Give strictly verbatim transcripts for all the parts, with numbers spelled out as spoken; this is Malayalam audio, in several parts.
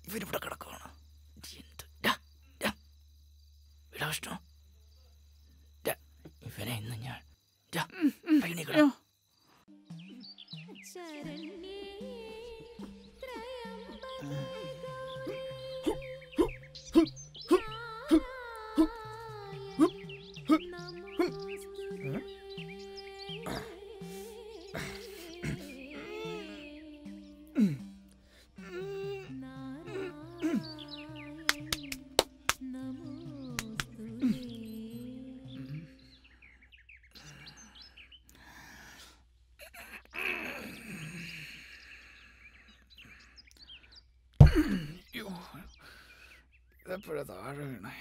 ഇവരിവിടെ കിടക്കുവാണ്. വിഷ്ണു ഇവനെ ഇന്ന് ഞാൻ ഇതെപ്പോഴാ താഴെ വീണേ?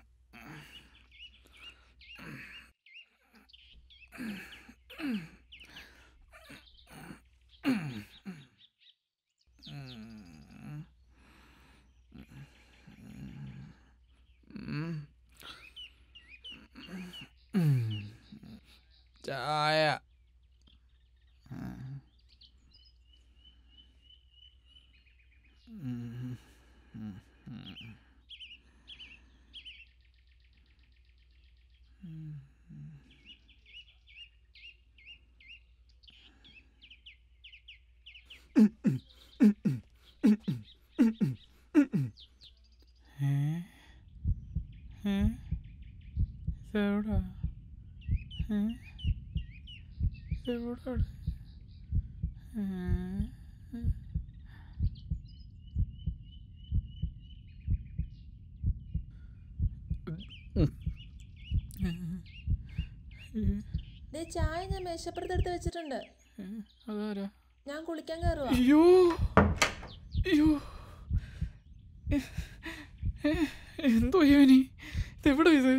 ചായ എവിടാ എവിടെ ചായ ഞാൻ മേശപ്പുറത്തെടുത്ത് വെച്ചിട്ടുണ്ട്. അതാരാ? ഞാൻ കുളിക്കാൻ കയറുവാ. അയ്യോ അയ്യോ എന്തോ ഇവനി ഇതെവിടെ ഇത്?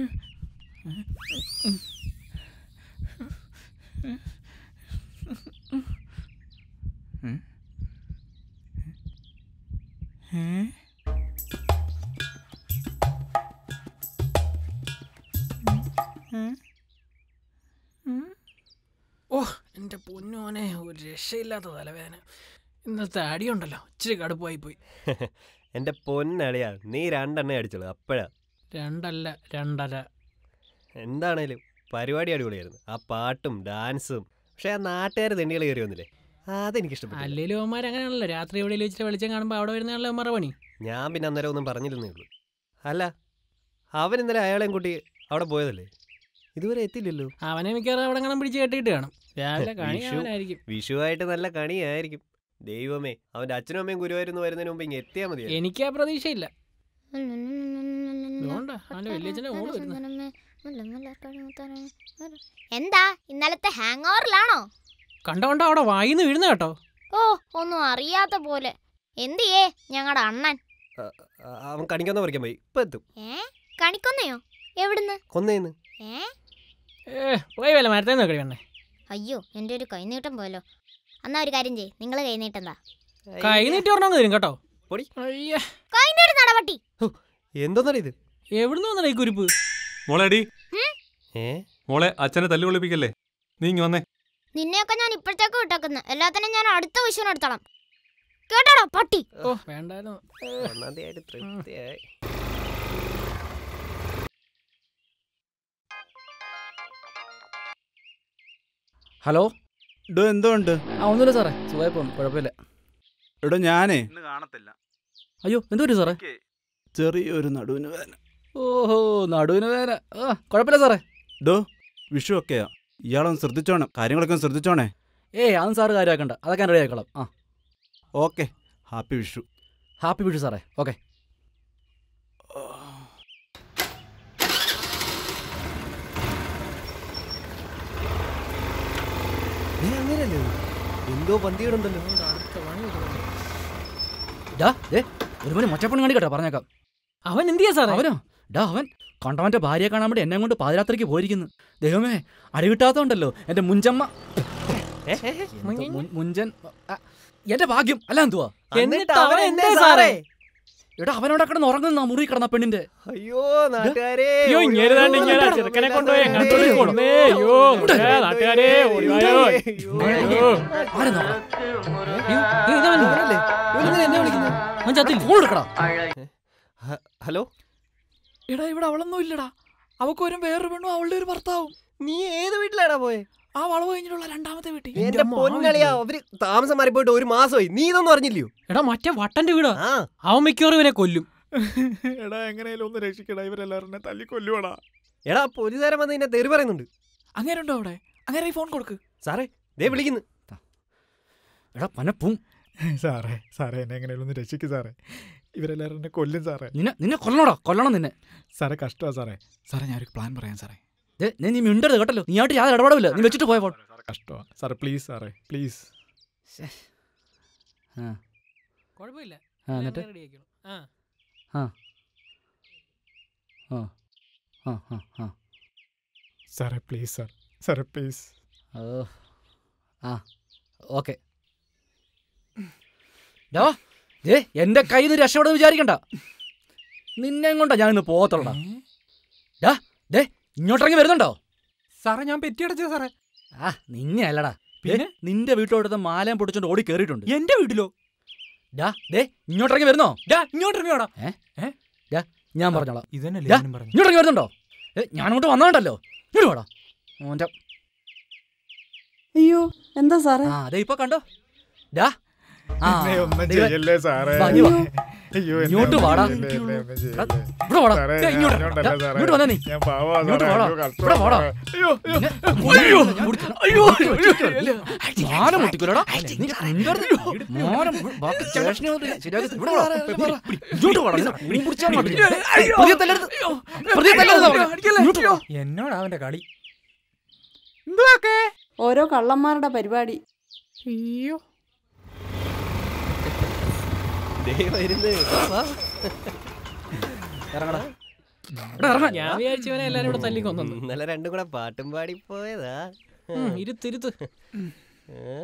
ഓ എൻ്റെ പൊന്നോനെ, ഒരു രക്ഷയില്ലാത്ത തലവേദന. ഇന്നത്തെ അടിയുണ്ടല്ലോ ഇച്ചിരി കടുപ്പായി പോയി. എൻ്റെ പൊന്നടിയാ, നീ രണ്ടെണ്ണ അടിച്ചോളൂ. അപ്പോഴാ രണ്ടല്ല രണ്ടര. എന്താണേലും പരിപാടി അടിപൊളിയായിരുന്നു. ആ പാട്ടും ഡാൻസും. പക്ഷെ ആ നാട്ടുകാർ തെണ്ടികൾ കയറി വന്നില്ലേ, അതെനിക്ക് ഇഷ്ടപ്പെട്ടു. അല്ലെങ്കിലും അവന്മാർ അങ്ങനെയാണല്ലോ, രാത്രി എവിടെയെങ്കിലും വെച്ചിട്ട് വെളിച്ചം കാണുമ്പോൾ അവിടെ വരുന്നതാണല്ലോ അവന്മാരുടെ പണി. ഞാൻ പിന്നെ അന്നേരം ഒന്നും പറഞ്ഞിരുന്നേ ഉള്ളൂ. അല്ല, അവൻ ഇന്നലെ അയാളെയും കൂട്ടി അവിടെ പോയതല്ലേ, ഇതുവരെ എത്തില്ലല്ലോ. അവനെ മിക്കവാറും അവിടെ കാണാൻ പിടിച്ച് കെട്ടിയിട്ട് കാണും. രാവിലെ കണിയായിരിക്കും. വിഷുവായിട്ട് നല്ല കണിയായിരിക്കും. ദൈവമേ, അവന്റെ അച്ഛനും അമ്മയും ഗുരുവായൂരുന്ന് വരുന്നതിന് മുമ്പ് ഇങ്ങ് എത്തിയാൽ മതി. എനിക്ക് ആ പ്രതീക്ഷയില്ല. എന്താ ഇന്നലത്തെ ഹാങ് ഓവറിലാണോ? കണ്ടോ കണ്ടോ അവിടെ വായിന്ന് വീഴുന്ന കേട്ടോ. ഓ, ഒന്നും അറിയാത്ത പോലെ. എന്തിയേ ഞങ്ങളുടെ അണ്ണൻ? അവൻ കണിക്കൊന്ന പറിക്കാൻ പോയി, ഇപ്പൊ എത്തും. ഏ കണിക്കൊന്നയോ? എവിടുന്ന്? കൊന്നേന്ന്. ഏ പോയി വല്ല മരത്തേന്ന് നോക്കി വേണ്ടേ? അയ്യോ, എൻ്റെ ഒരു കൈനീട്ടം പോലോ. എന്നാ ഒരു കാര്യം ചെയ്യ്, നിങ്ങൾ കൈനീട്ടെന്താ? കൈനീട്ടി പറഞ്ഞാൽ തരും കേട്ടോ. കൈനീട്ട് നടപട്ടി. എന്തോന്നാ ഇത്? എവിടുന്ന് വന്നടാ ഈ കുരിപ്പ്? മോളെടി മോളെ, അച്ഛനെ തല്ലു കൊള്ളിപ്പിക്കല്ലേ, നീ ഇങ്ങ് വന്നേ. നിന്നെയൊക്കെ ഞാൻ ഇപ്പോഴത്തേക്ക് വിട്ടേക്കുന്നു. എല്ലാത്തിനും ഞാൻ അടുത്ത വിഷുവിന് എടുത്തോളാം, കേട്ടോടാ പട്ടി. ഓ വേണ്ടായിരുന്നു. ഹലോ, ഇടോ എന്തോ ഉണ്ട്? ആ ഒന്നുമില്ല സാറേ, സുഖമായി പോകുന്നു, കുഴപ്പമില്ല. ഇടോ ഞാനേ കാണത്തില്ല. അയ്യോ എന്ത് പറ്റി സാറേ? ചെറിയൊരു നടുവിന് വേദന. ഓഹോ, നടുവിന് വേദന. ആ കുഴപ്പമില്ല സാറേ. ഇടോ വിഷു ഒക്കെയാ, ഇയാളൊന്ന് ശ്രദ്ധിച്ചോണം, കാര്യങ്ങളൊക്കെ ഒന്ന് ശ്രദ്ധിച്ചോണേ. ഏയ് അതൊന്നും സാറ് കാര്യമാക്കണ്ട, അതൊക്കെ റെഡി ആയിക്കോളാം. ആ okay, happy Vishu. Happy Vishu സാറേ. ഓക്കെ. എന്തോ പന്തികളുണ്ടല്ലോ. ഒരു മണി മൊച്ചപ്പണി കാണിക്കട്ടെ, പറഞ്ഞേക്കാം. അവൻ എന്ത് ചെയ്യാ സാറേ? അവനോ? ഡാ അവൻ കണ്ടവന്റെ ഭാര്യയെ കാണാൻ വേണ്ടി എന്നെ കൊണ്ട് പാതിരാത്രിക്ക് പോയിരിക്കുന്നു. ദൈവമേ, അടി കിട്ടാത്തതുണ്ടല്ലോ എന്റെ മുഞ്ചമ്മ. മുഞ്ചൻ എന്റെ ഭാഗ്യം അല്ല എന്തുവാ? എടാ അവനോടെ കിടന്ന് ഉറങ്ങുന്ന മുറി കിടന്ന പെണ്ണിന്റെ. അയ്യോ നാട്ടുകാരെ, എന്നെ വിളിക്കുന്നു. അവൻ ചത്തില്ല. ഫോൺ എടുക്കടാ. ഹലോ എടാ ഇവിടെ അവളൊന്നും ഇല്ലടാ. അവക്കൊരു വേറൊരു പെണ്ണും അവളുടെ ഒരു ഭർത്താവും. നീ ഏത് വീട്ടിലാടാ പോയെ? ആ വളവ് കഴിഞ്ഞിട്ടുള്ള രണ്ടാമത്തെ വീട്ടിൽ. എന്റെ പൊന്നളിയാ, അവര് താമസം മാറിപ്പോയിട്ട് ഒരു മാസമായി. നീ ഇതൊന്നും അറിഞ്ഞില്ലയോ? എടാ മറ്റേ വട്ടന്റെ വീടാ. ആ അവൻ മിക്കവാറും ഇവനെ കൊല്ലും. എടാ എങ്ങനെയാലും ഒന്ന് രക്ഷിക്കടാ, ഇവരെല്ലാവരും തല്ലി കൊല്ലുവാടാ. എടാ പോലീസുകാരൻ വന്ന് നിന്നെ തെറി പറയുന്നുണ്ട്. അങ്ങനെ ഉണ്ടോ അവിടെ? അങ്ങനെ ഈ ഫോൺ കൊടുക്ക്. സാറേ ദേ വിളിക്കുന്നു. എടാ പനപ്പും. സാറേ സാറേ എന്നെ എങ്ങനെയാലും ഒന്ന് രക്ഷിക്കും സാറേ, ഇവരെല്ലാവരും എന്നെ കൊല്ലും സാറേ. നിന്നെ നിന്നെ കൊല്ലണോടാ, കൊല്ലണം നിന്നെ. സാറേ കഷ്ടമാണ് സാറേ. സാറേ ഞാനൊരു പ്ലാൻ പറയാം സാറേ. ദേ, നീ നീ മിണ്ടരുത് കേട്ടല്ലോ. നീ ആയിട്ട് യാതൊരു ഇടപെടില്ല. നീ വെച്ചിട്ട് പോയ ഫോൺ. കഷ്ടമാണ് സാറേ, പ്ലീസ് സാറേ പ്ലീസ്. ആ കുഴപ്പമില്ല. ആ, എന്നിട്ട് റെഡിയാക്കിയോ? ആ ആ ആ ആ ആ ആ സാറേ പ്ലീസ് സാർ, സാറേ പ്ലീസ്. ഓ ആ ഓക്കെ. ഡാ ദേ എൻ്റെ കയ്യിൽ നിന്ന് രക്ഷപ്പെടുമെന്ന് വിചാരിക്കണ്ട. നിന്നെ കൊണ്ടാ ഞാൻ ഇന്ന് പോകത്തുള്ളടാ. ഡാ ദേ ഇങ്ങോട്ടിറങ്ങി വരുന്നുണ്ടോ? സാറേ ഞാൻ പെറ്റിയടച്ചേ സാറേ. ആ നിന്നെ അല്ലടാ, പിന്നെ നിന്റെ വീട്ടിലോട്ട് മാലയം പൊടിച്ചോണ്ട് ഓടി കയറിയിട്ടുണ്ട്. എന്റെ വീട്ടിലോ? ഡാ ദേ ഇങ്ങോട്ടിറങ്ങി വരുന്നോ? ഡാ ഇങ്ങോട്ടിറങ്ങിയോടാ. ഏ ഡാ ഞാൻ പറഞ്ഞോളാം. ഇതന്നെ ഡാ ഇങ്ങോട്ടിറങ്ങി വരുന്നുണ്ടോ? ഏ ഞാനങ്ങോട്ട് വന്നോണ്ടല്ലോ. ഇങ്ങോട്ട് വേടാ ഓൻ്റെ. അയ്യോ എന്താ സാറേ? ആ അതെ ഇപ്പൊ കണ്ടോ. ഡാ ആ എന്നെ ഒന്നും ദേ, ചെയ്യല്ലേ സാറേ. വാ, ഇങ്ങ് വാ. അയ്യോ എന്നെ ഇങ്ങോട്ട് ഒന്നും വാടാ. ചെയ്യല്ലേ, എന്നെ ഒന്നും ചെയ്യല്ലേ. ഇവിടെ വാടാ. സാറേ, ദേ, ഇങ്ങോട്ട്. ഞാൻ ഡാ, സാറേ. ഇങ്ങോട്ട് വന്നാ നീ. ഞാൻ പാവാ ഇങ്ങോട്ട് സാറേ, വാടാ. അയ്യോ, കഷ്ടമാ ഇവിടെ വാടാ. സാറേ. അയ്യോ അയ്യോ അയ്യോ അയ്യോ അയ്യോ മാല മുട്ടിക്കൂലടാ. നീ മിണ്ടരുത്. മാല മു- ബാക്കി സ്റ്റേഷനിൽ വന്നിട്ട് ശരിയാക്കി ഇവിടെ വാടാ. ഇങ്ങോട്ട് വാടാ. നീ പിടിച്ചാ മതി. പ്രതിയെ തല്ലരുത്. പ്രതിയെ തല്ലരുത് പറഞ്ഞെ. ഇങ്ങോട്ട് വാ. എന്നോടാ അവന്റെ കളി. ഓരോ കള്ളന്മാരുടെ പരിപാടി. അയ്യോ ദേ വരുന്നു. വാ. ഇറങ്ങടാ. ഇവിടെ ഇറങ്ങാൻ. ഞാൻ വിചാരിച്ചവനെ എല്ലാരും ഇവിടെ തല്ലി കൊന്നു. ഇന്നലെ രണ്ടും കൂടെ പാട്ടും പാടി പോയതാ. ഇരുത്തിരുത്ത്. ഏ?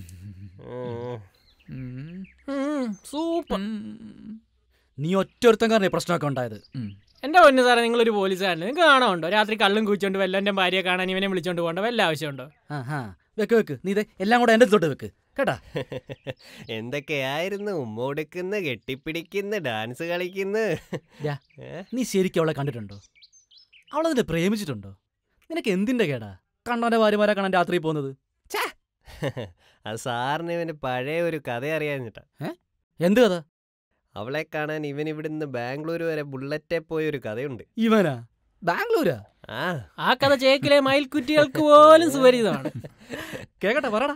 സൂപ്പർ. നീ ഒറ്റൊരുത്തം കാരണം പ്രശ്നമൊക്കെ ഉണ്ടായത്. എന്റെ പൊന്നു സാറേ, നിങ്ങളൊരു പോലീസുകാരന് നിങ്ങൾക്ക് കാണാനുണ്ടോ? രാത്രി കള്ളും കുഴിച്ചോണ്ട് വല്ലവന്റെ ഭാര്യയെ കാണാൻ ഇവനെ വിളിച്ചോണ്ട് പോകേണ്ട വല്ല ആവശ്യമുണ്ടോ? ആ ഹാ വെക്ക് വെക്ക്. നീ ഇതേ എല്ലാം കൂടെ എൻ്റെ തൊട്ട് വെക്ക് കേട്ടാ. എന്തൊക്കെയായിരുന്നു? ഉമ്മ കൊടുക്കുന്ന, കെട്ടിപ്പിടിക്കുന്ന, ഡാൻസ് കളിക്കുന്ന. ഡാ, നീ ശരിക്കും അവളെ കണ്ടിട്ടുണ്ടോ? അവളതിനെ പ്രേമിച്ചിട്ടുണ്ടോ? നിനക്ക് എന്തിൻ്റെ കേടാ കണ്ണവൻ്റെ ഭാര്യമാരെ കാണാൻ രാത്രി പോകുന്നത്? അത് സാറിന് ഇവന് പഴയ ഒരു കഥ അറിയാഞ്ഞിട്ടാ. എന്ത് കഥ? അവളെ കാണാൻ ഇവൻ ഇവിടുന്ന് ബാംഗ്ലൂർ വരെ ബുള്ളറ്റെ പോയൊരു കഥയുണ്ട്. ഇവനാ? ബാംഗ്ലൂരാ? ആ ആ കഥ ചേക്കിലെ മയിൽക്കുറ്റികൾക്ക് പോലും സുപരിതമാണ്. കേക്കട്ടെ പറടാ.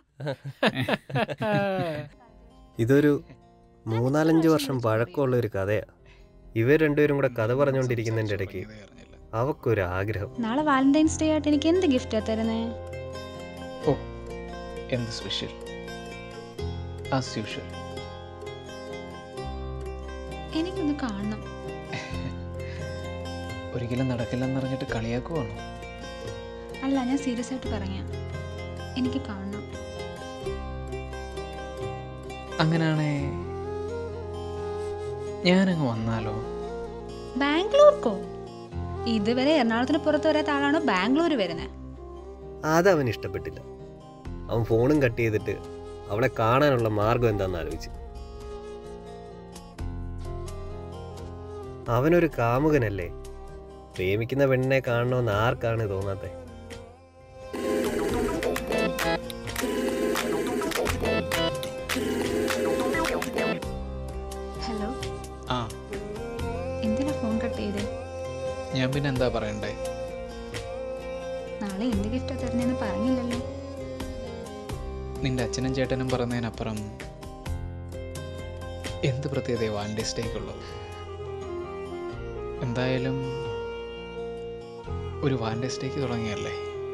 ഇതൊരു മൂന്നാലഞ്ച് വർഷം പഴക്കമുള്ള ഒരു കഥയാ. ഇവർ രണ്ടുപേരും കൂടെ കഥ പറഞ്ഞുകൊണ്ടിരിക്കുന്നതിൻ്റെ ഇടയ്ക്ക് അവക്കൊരു ആഗ്രഹം. നാളെ വാലന്റൈൻസ് ഡേ ആയിട്ട് എനിക്ക് എന്ത് ഗിഫ്റ്റാ തരുന്നേ? ഓ എന്ത് സ്പെഷ്യൽ ആസ് യൂഷ്വൽ. എനിക്കൊന്ന് കാണണം. ഒരിക്കലും നടക്കില്ലെന്ന് പറഞ്ഞിട്ട് കളിയാക്കുവാണോ? അല്ല, ഞാൻ സീരിയസ് ആയിട്ട് പറഞ്ഞ എനിക്ക് കാണണം. അങ്ങനെയാണേ ഞാനങ്ങ് വന്നാലോ? ബാംഗ്ലൂർക്കോ? ഇതുവരെ എറണാകുളത്തിന് പുറത്ത് വരാത്ത ആളാണോ ബാംഗ്ലൂർ വരുന്നത്? അതവന് ഇഷ്ടപ്പെട്ടില്ല. അവൻ ഫോണും കട്ട് ചെയ്തിട്ട് അവളെ കാണാനുള്ള മാർഗം എന്താണെന്ന് ആലോചിച്ചു. അവനൊരു കാമുകനല്ലേ. പ്രേമിക്കുന്ന പെണ്ണിനെ കാണണമെന്ന് ആർക്കാണ് തോന്നാത്തെ? ഹലോ. ആ എന്തിനാ ഫോൺ കട്ട് ചെയ്തേ? ഞാൻ പിന്നെ എന്താ പറയണ്ടേ? നാളെ എന്ത് ഗിഫ്റ്റാ തരുന്നതെന്ന് പറഞ്ഞില്ലല്ലോ. നിന്റെ അച്ഛനും ചേട്ടനും പറഞ്ഞതിനപ്പുറം എന്ത് പ്രത്യേകത വാലന്റൈൻസ് ഡേക്കുള്ളൂ? എന്തായാലും ഒരു വാലന്റൈൻസ് ഡേക്ക് തുടങ്ങിയല്ലേ,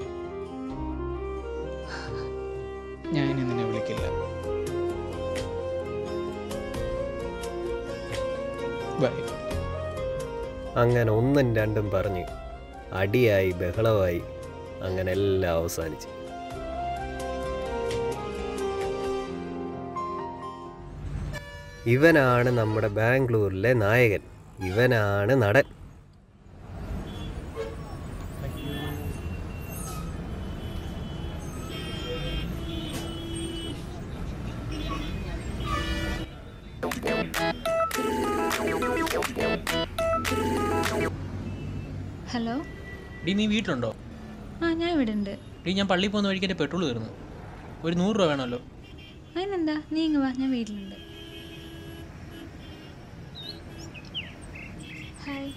ഞാൻ ഇനി നിന്നെ വിളിക്കില്ല. ബൈ. അങ്ങനെ ഒന്നും രണ്ടും പറഞ്ഞ് അടിയായി ബഹളമായി അങ്ങനെ എല്ലാം അവസാനിച്ചു. ഇവനാണ് നമ്മുടെ ബാംഗ്ലൂരിലെ നായകൻ. ഇവനാണ് നടൻ. ഹലോ ഡി നീ വീട്ടിലുണ്ടോ? ആ ഞാൻ ഇവിടെ ഉണ്ട്. ഡി ഞാൻ പള്ളിയിൽ പോകുന്ന വഴിക്ക് എൻ്റെ പെട്രോൾ തീർന്നു. ഒരു നൂറ് രൂപ വേണമല്ലോ. അതിനെന്താ, നീ ഇങ്ങ് വാ, ഞാൻ വീട്ടിലുണ്ട്. ഹായ്.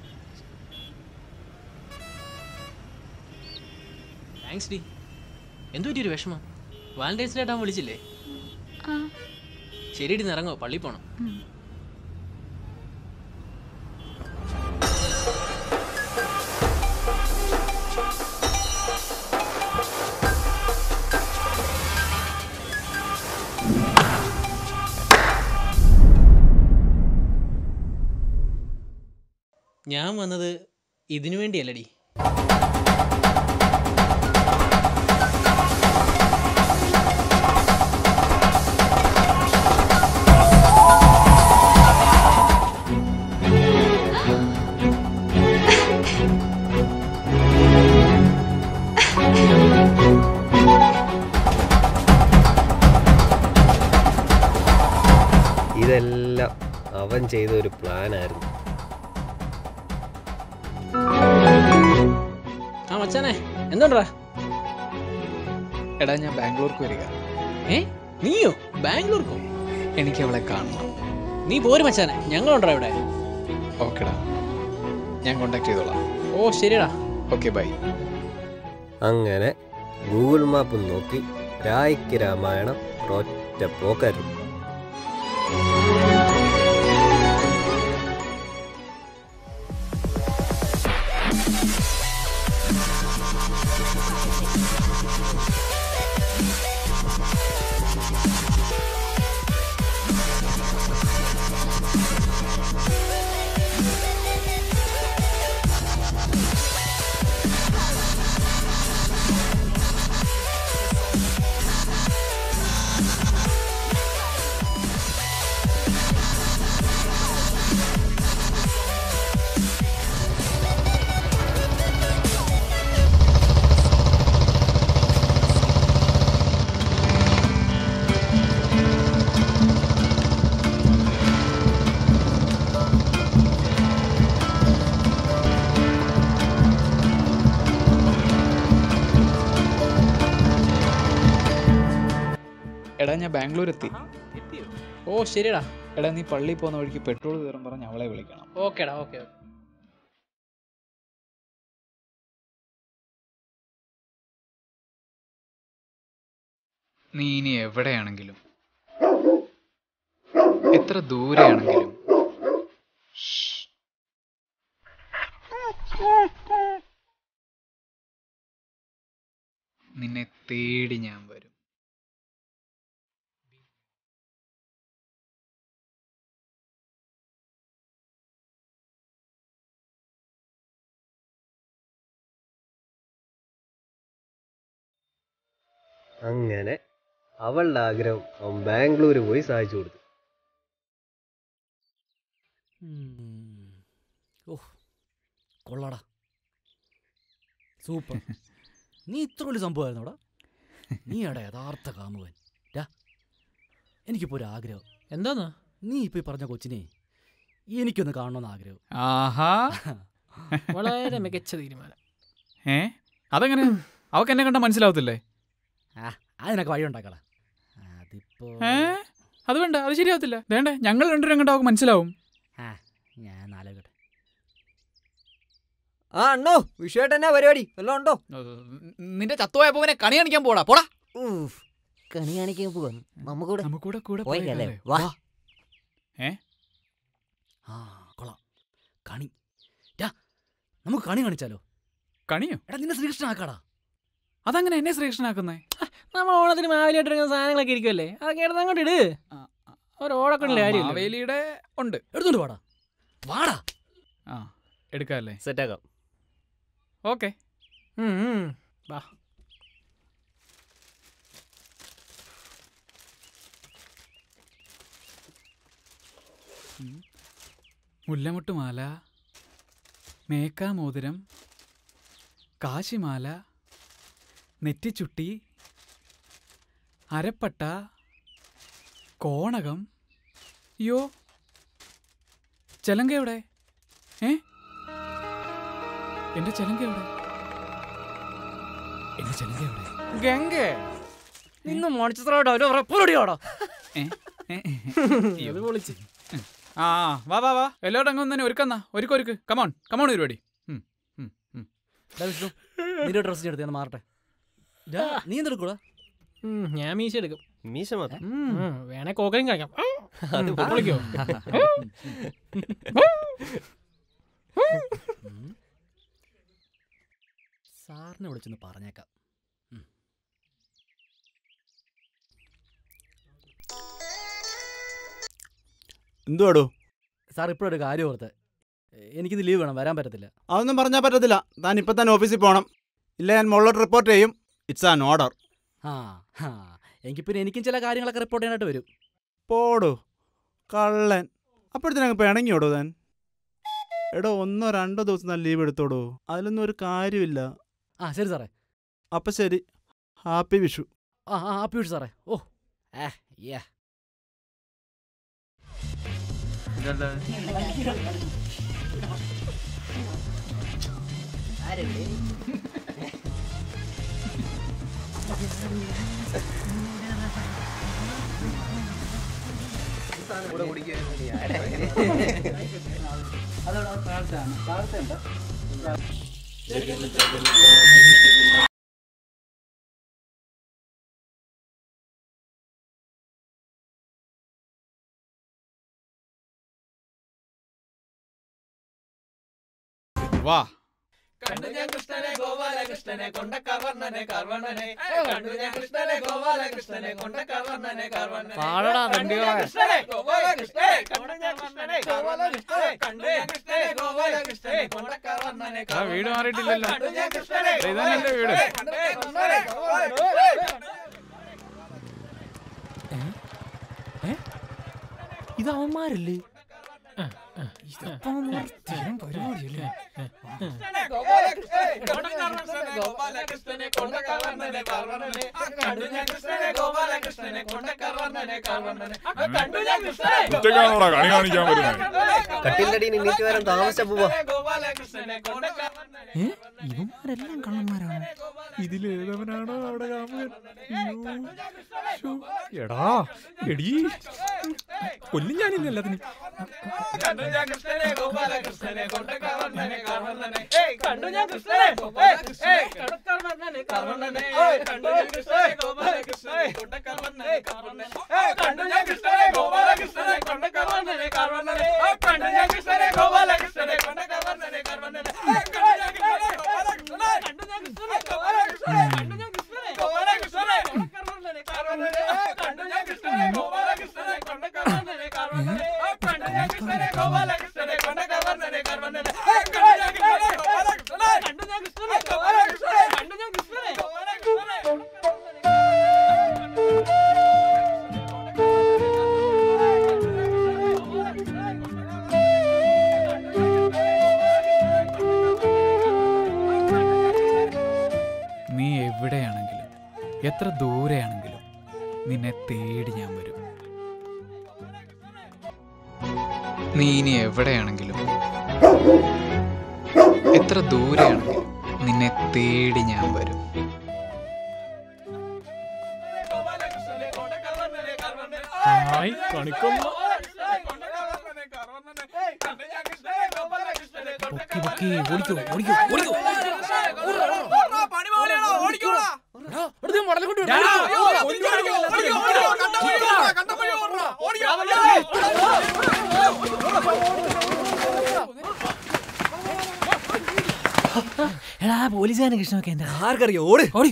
താങ്ക്സ് ഡി. എന്തു പറ്റിയൊരു വിഷമം? വാലന്റൈൻസ് ഡേ ആയിട്ടാൻ വിളിച്ചില്ലേ? ആ ശരി ഡി, ഇറങ്ങോ, പള്ളിയിൽ പോകണം. ഞാൻ വന്നത് ഇതിനു വേണ്ടിയല്ലടി. ഇതെല്ലാം അവൻ ചെയ്ത ഒരു പ്ലാനായിരുന്നു. ആ മച്ചാനെ, എന്തുണ്ടാ? എടാ ഞാൻ ബാംഗ്ലൂർക്ക് വരിക. ഏ നീയോ ബാംഗ്ലൂർക്കോ? എനിക്ക് അവളെ കാണണം. നീ പോരും മച്ചാനെ, ഞങ്ങളുണ്ടോ ഇവിടെ. ഓക്കെടാ, ഞാൻ കോണ്ടാക്ട് ചെയ്തോളാം. ഓ ശരിടാ. Okay bye. അങ്ങനെ ഗൂഗിൾ മാപ്പ് നോക്കി രായ്ക്ക് രാമായണം ഒറ്റ പോക്കായിരുന്നു. എടാ ഞാൻ ബാംഗ്ലൂർ എത്തി. ഓ ശരിടാ. എടാ നീ പള്ളിയിൽ പോകുന്ന വഴിക്ക് പെട്രോൾ കയറും പറഞ്ഞ് അവളെ വിളിക്കണം. ഓക്കേടാ. Okay okay. നീ ഇനി എവിടെയാണെങ്കിലും എത്ര ദൂരെയാണെങ്കിലും നിന്നെ തേടി ഞാൻ വരും. അങ്ങനെ അവളുടെ ആഗ്രഹം അവൻ ബാംഗ്ലൂർ പോയി സാധിച്ചു കൊടുത്തു. ഓ കൊള്ളാടാ, സൂപ്പർ. നീ ഇത്ര വലിയ സംഭവമായിരുന്നോടാ. നീ ആടാ യഥാർത്ഥ കാമുകൻ. എനിക്കിപ്പോൾ ഒരു ആഗ്രഹം. എന്താന്ന്? നീ ഇപ്പൊ പറഞ്ഞ കൊച്ചിനെ എനിക്കൊന്ന് കാണണമെന്ന് ആഗ്രഹം. ആഹാ, വളരെ മികച്ച തീരുമാനം. ഏ അതെങ്ങനെ? അവക്ക് എന്നെ കണ്ടാൽ മനസ്സിലാവത്തില്ലേ? ആ അതിനൊക്കെ വഴി ഉണ്ടാക്കളാ. അതിപ്പോ ഏ അത് വേണ്ട, അത് ശരിയാവത്തില്ല. വേണ്ടേ, ഞങ്ങൾ രണ്ടുപേരും കണ്ടാൽ അവക്ക് മനസ്സിലാവും. ആ ഞാൻ ആലോചിക്കട്ടെ. ആ അണ്ണോ, വിഷയമായിട്ട് എന്നാ പരിപാടി എല്ലാം ഉണ്ടോ? നിന്റെ ചത്തുപോയ പൂവിനെ കണി കാണിക്കാൻ പോടാ. പോടാ. കണി കാണിക്കാൻ പോവാൻ നമുക്കൂടെ നമുക്കൂടെ കൂടെ പോയല്ലേ? വാ. ഏ ആ കൊള്ളാം. കണി നമുക്ക് കണി കാണിച്ചാലോ? കണിയോ? എടാ നിന്നെ ശ്രീകൃഷ്ണനാക്കാടാ. അതങ്ങനെ എന്നെ ശ്രീകൃഷ്ണനാക്കുന്നേ? നമ്മൾ ഓണത്തിന് മാവേലിയായിട്ട് ഇറങ്ങുന്ന സാധനങ്ങളൊക്കെ ഇരിക്കുമല്ലേ, അതൊക്കെ എടുത്ത് അങ്ങോട്ട് ഇട്. ഒരു ഓടക്കണില്ല കാര്യം. മാവേലിയുടെ ഉണ്ട്, എടുത്തോണ്ട് വാടാ. വാടാ. ആ എടുക്കാല്ലേ? സെറ്റാക്കാം. ഓക്കെ വാ. മുല്ലമുട്ടുമാല, മേക്കാമോതിരം, കാശിമാല, നെറ്റിച്ചുട്ടി, അരപ്പട്ട, കോണകം. യോ ചെലങ്ക എവിടെ? ഏ എന്റെ ചെലങ്ക എവിടെ? എന്റെ ചെലങ്ക എവിടെ? ഗംഗേ ഇന്ന് മോണിച്ചോടോ ആ വാ വാ വാ എല്ലാവരും അങ്ങ് തന്നെ ഒരുക്കന്നാ ഒരുക്ക് ഒരുക്ക് കമോൺ കമോൺ പരിപാടി. നിന്റെ ഡ്രസ് എടുത്ത് ഞാൻ മാറട്ടെ. നീ എന്തെടുക്കൂടാ? ഞാൻ മീശ എടുക്കും. മീശ മാത്രം വേണേ കോക്കലും കഴിക്കാം. അത് വിളിക്കോ? സാറിനെ വിളിച്ചൊന്ന് പറഞ്ഞേക്കാം. എന്തുവാടോ സാർ ഇപ്പോഴൊരു കാര്യം ഓർത്ത്, എനിക്കിത് ലീവ് വേണം, വരാൻ പറ്റത്തില്ല. അതൊന്നും പറഞ്ഞാൽ പറ്റത്തില്ല. താൻ ഇപ്പം തന്നെ ഓഫീസിൽ പോകണം. ഇല്ല ഞാൻ മുകളിലോട്ട് റിപ്പോർട്ട് ചെയ്യും. It's an order. ആ ആ എങ്കിൽ പിന്നെ എനിക്കും ചില കാര്യങ്ങളൊക്കെ റിപ്പോർട്ട് ചെയ്യാനായിട്ട് വരും. പോടോ കള്ളൻ. അപ്പോഴത്തേനങ്ങ് പിണങ്ങിയോടോ താൻ? എടോ ഒന്നോ രണ്ടോ ദിവസം താൻ ലീവ് എടുത്തോടോ, അതിലൊന്നും ഒരു കാര്യമില്ല. ആ ശരി സാറേ. അപ്പം ശരി, ഹാപ്പി വിഷു. ആ ആ ഹാപ്പി വിഷു സാറേ. ഓ ഏ യാ വാ. കണ്ടു ഞാൻ കൃഷ്ണനെ ഗോപാലകൃഷ്ണനെ കൊണ്ട കവർണനെ കർവണനെ കണ്ടു ഞാൻ കൃഷ്ണനെ ഗോപാലകൃഷ്ണനെ കൊണ്ട കർവണനെ കർവണനെ കണ്ടു ഞാൻ കൃഷ്ണനെ ഗോപാലകൃഷ്ണനെ കണ്ടു ഞാൻ കൃഷ്ണനെ ഗോപാലകൃഷ്ണനെ കണ്ടു ഞാൻ കൃഷ്ണനെ ഗോപാലകൃഷ്ണനെ കൊണ്ട കർവണനെ വീട് മാറിയിട്ടില്ലല്ലോ. കണ്ടു ഞാൻ കൃഷ്ണനെ ഇതാണ് എന്റെ വീട്. കണ്ടു ഞാൻ കൃഷ്ണനെ ഇത് അവന്മാരല്ലേ? ഗോപാലകൃഷ്ണനെ കൊണ്ട കവർണനെ കർവണനെ കണ്ടു ഞാൻ കൃഷ്ണനെ ഗോപാലകൃഷ്ണനെ കൊണ്ട കർവണനെ കർവണനെ കണ്ടു ഞാൻ കൃഷ്ണനെ കണി കാണിക്കാൻ വരുന്നത്. കട്ടിലടി നീറ്റ് വരാൻ താമസിച്ച പോവാ. ഗോപാലകൃഷ്ണനെ കൊണ്ട കർവണനെ ഇവന്മാരെല്ലാം കള്ളന്മാരാണ്. ഇതിലേതവനാണോ അവിടെ കാമുകൻ? എടാ എടീ കൊല്ലും ഞാനില്ല എല്ലാത്തിനും. കണ്ടു ഞാൻ കൃഷ്ണനെ ഗോപാലകൃഷ്ണനെ കൊണ്ട കർവണനെ കർവണനെ കണ്ടു ഞാൻ കൃഷ്ണനെ ഗോപാലകൃഷ്ണനെ കൊണ്ട കർവണനെ കർവണനെ കണ്ടു ഞാൻ കൃഷ്ണനെ ഗോപാലകൃഷ്ണനെ കൊണ്ട കർവണനെ കർവണനെ കണ്ടു ഞാൻ കൃഷ്ണനെ ഗോപാലകൃഷ്ണനെ കൊണ്ട കർവണനെ കർവണനെ കണ്ടു ഞാൻ കൃഷ്ണനെ ഗോപാലകൃഷ്ണനെ കൊണ്ട കർവണനെ കർവണനെ കണ്ടു ഞാൻ കൃഷ്ണനെ ഗോപാലകൃഷ്ണനെ കണ്ടു ഞാൻ കൃഷ്ണനെ ഗോപാലകൃഷ്ണനെ കണ്ടു ഞാൻ കൃഷ്ണനെ ഗോപാലകൃഷ്ണനെ കർവണനെ കർവണനെ കണ്ടു ഞാൻ കൃഷ്ണനെ ഗോപാലകൃഷ്ണനെ കൊണ്ട കർവണനെ കർവണനെ കണ്ടു ഞാൻ കൃഷ്ണനെ ഗോപാലകൃഷ്ണനെ കൊണ്ട കർവണനെ കർവണനെ കണ്ടു ഞാൻ കൃഷ്ണനെ ഗോപാലകൃഷ്ണനെ കണ്ടു ഞാൻ കൃഷ്ണനെ ഗോപാലകൃഷ്ണനെ കണ്ടു ഞാൻ കൃഷ്ണനെ നീ എവിടെയാണെങ്കിലും എത്ര ദൂരെയാണെങ്കിലും നിന്നെ തേടി ഞാൻ വരും. നീ ഇനി എവിടെയാണെങ്കിലും എത്ര ദൂരെയാണെങ്കിലും നിന്നെ തേടി ഞാൻ വരും. എടാ പോലീസുകാരൻ കൃഷ്ണനൊക്കെ എന്താ ആർക്കറിയോ? ഓടി ഓടി.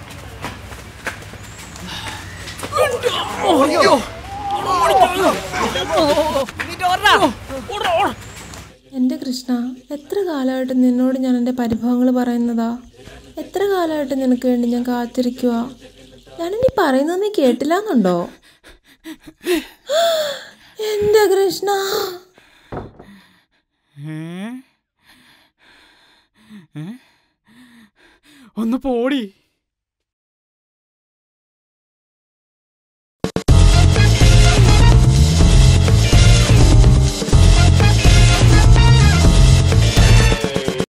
എൻ്റെ കൃഷ്ണ, എത്ര കാലമായിട്ട് നിന്നോട് ഞാൻ എൻ്റെ പരിഭവങ്ങൾ പറയുന്നതാ. എത്ര കാലമായിട്ട് നിനക്ക് വേണ്ടി ഞാൻ കാത്തിരിക്കുക. ഞാനിനി പറയുന്നത് നീ കേട്ടില്ലാന്നുണ്ടോ? എൻ്റെ കൃഷ്ണ, ഒന്ന് പോടി.